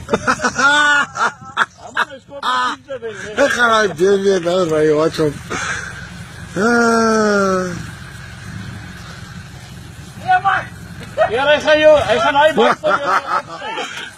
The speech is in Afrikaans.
איך הרעיון מאוד רעיון שם. Ja, hij gaat nooit